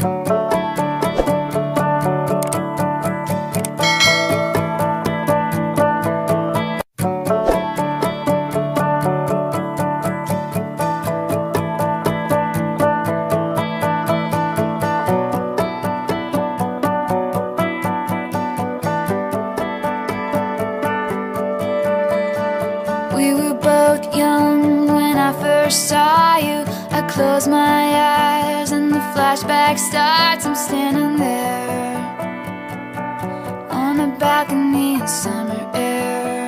We were both young when I first saw you. I close my eyes and the flashback starts. I'm standing there on a balcony in summer air.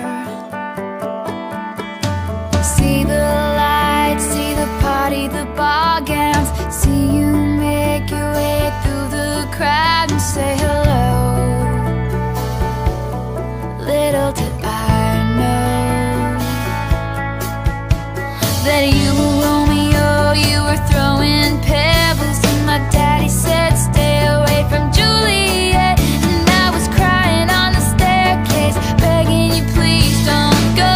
See the lights, see the party, the ball gowns. See you make your way through the crowd and say hello. Little did I know that you were Romeo, you were throwing pebbles, and my daddy said stay away from Juliet. And I was crying on the staircase, begging you please don't go.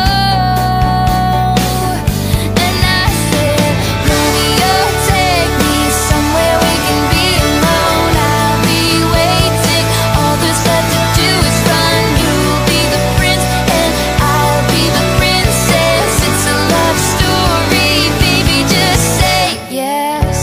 And I said, Romeo, take me somewhere we can be alone. I'll be waiting, all there's left to do is run. You'll be the prince and I'll be the princess. It's a love story, baby, just say yes.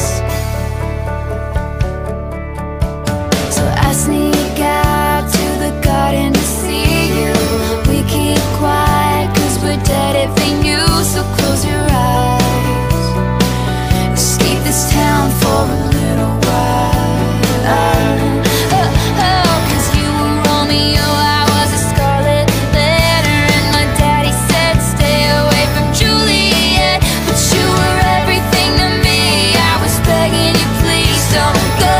So I sneak out to the garden to see you. We keep quiet cause we're dead if they knew. So close your eyes, escape this town for a little while. Cause you were Romeo, I was a scarlet letter, and my daddy said stay away from Juliet. But you were everything to me, I was begging you please don't go.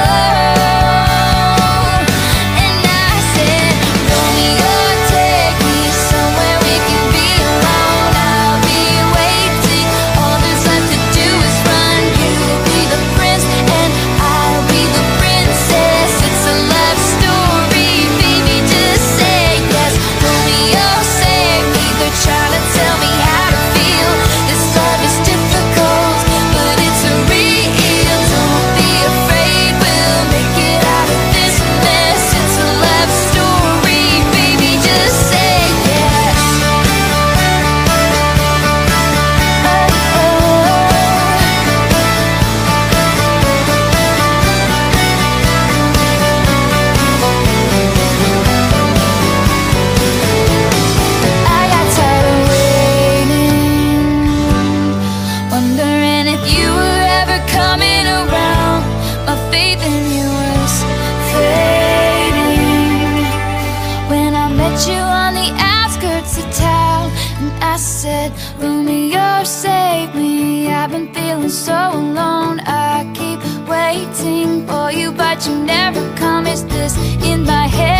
And I said, Romeo, take me somewhere we can be alone. I'll be waiting, all there's left to do is run. You'll be the prince and I'll be the princess. It's a love story, baby, just say yes. Romeo, save me, they're trying to tell me how to feel. This love is difficult, but it's real. Don't be afraid, we'll make it out of this mess. It's a love story, baby, just say yes. I got tired of waiting, wondering if you were ever coming around. My faith in you was fading when I met you on the outskirts of town. And I said, Romeo, save me, I've been feeling so alone. I keep waiting for you, but you never come. Is this in my head?